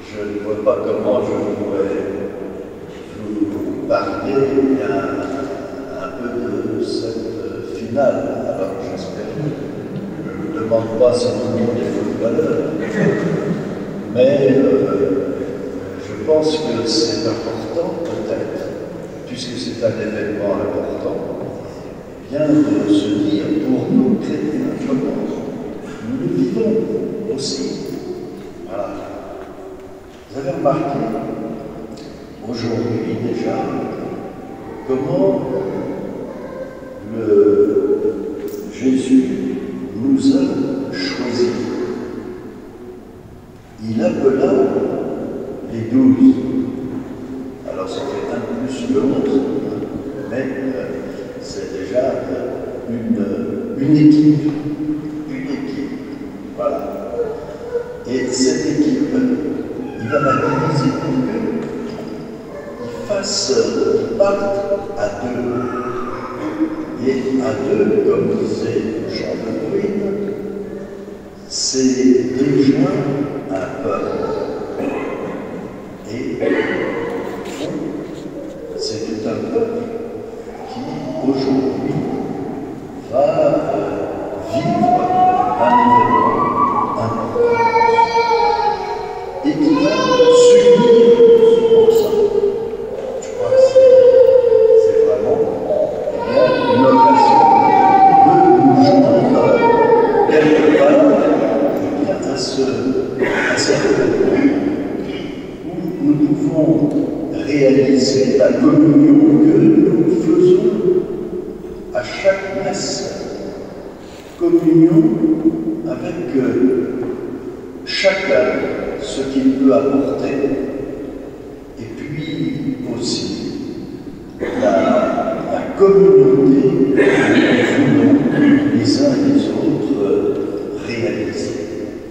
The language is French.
je ne vois pas comment je pourrais vous parler un peu de cette finale. Alors j'espère, je ne vous demande pas si tout le monde est footballeur, mais je pense que c'est important peut-être, puisque c'est un événement important, bien de se dire pour nous chrétiens, comment nous le vivons aussi. Voilà. Vous avez remarqué aujourd'hui déjà comment Jésus nous a choisis. Il appela les 12. Alors ça fait 1 plus le 11, mais c'est déjà une équipe. Une équipe. Voilà. Et cette équipe, il va la diviser pour qu'ils partent à 2. Et à 2, comme disait Jean de Bruyne, c'est déjà un peuple. Et c'est tout un peuple qui, aujourd'hui, va vivre un événement important et qui va s'unir pour ça. Je crois que c'est vraiment une occasion de nous joindre quelque part à cette où nous pouvons réaliser la communion que nous faisons à chaque messe. Communion avec chacun ce qu'il peut apporter, et puis aussi la communauté que nous voulons les